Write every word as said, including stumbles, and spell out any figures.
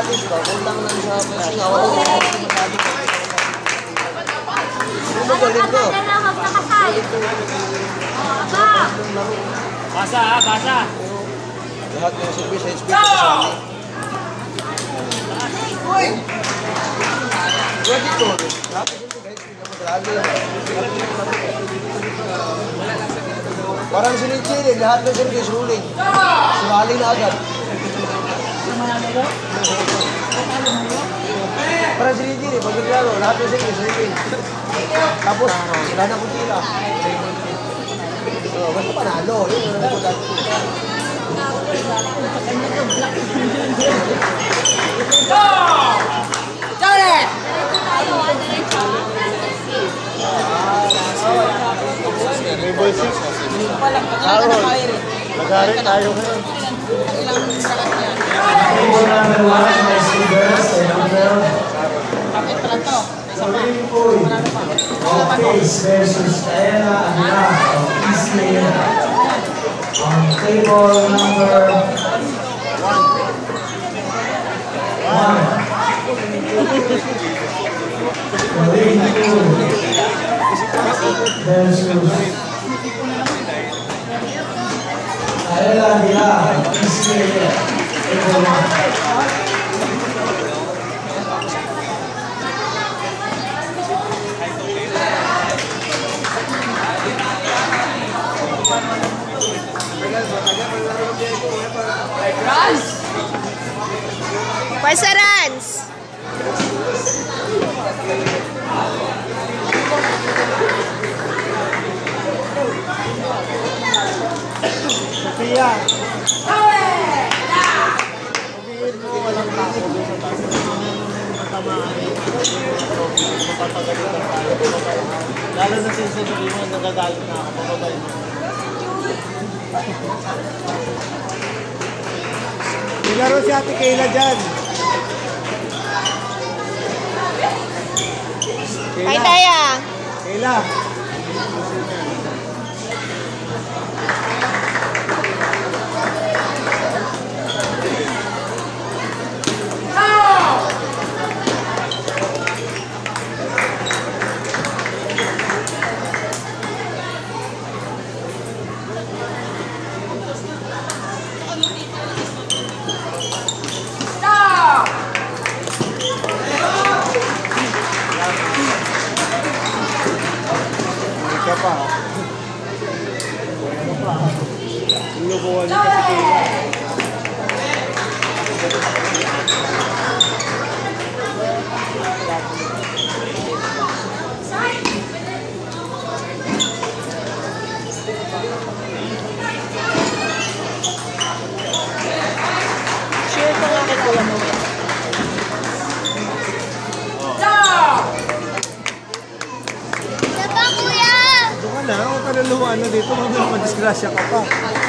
practice ba? Kung lang lang sa practice, wala lang ako masabi. Ano galing ko? Basa ha, basa. Lahat ng service sa speed kasali. Uy! Pwede ko. Lahat ng guys, hindi naman grabe. Parang sinitsili, lahat ng service ruling. Sumali na agad. Parang sinitsili, pag naglaro, lahat ng service ruling. Tapos, sila na kutila. Oh, basta panalo, yun yung nagpulat ko. Go! Jared! May ball six. Harold. Nagari tayo ngayon. Table number one, Messi girls, Senegal. Bakit pala to? Face versus Kaela Aguilar of East Lane. On table number one. Colleen two versus Kaela Aguilar of East Lane. Table one. Runs! Where's the runs? Sophia! Sabihin mo, walang tako. Matamaan. Mapapagalitan tayo. Lalo na since sabihin mo, nagagalit na ako. Mapapagalitan mo. Nilaro si Ate Kayla dyan. Hi, Taya. Kayla. Ika pa. Ano pa? Sinubuhan niya kasi Kayla. Sure ko nga kay Kuya Noel. Doon ka na, huwag ka na lumaan na dito, huwag na madisgrasya ka pa.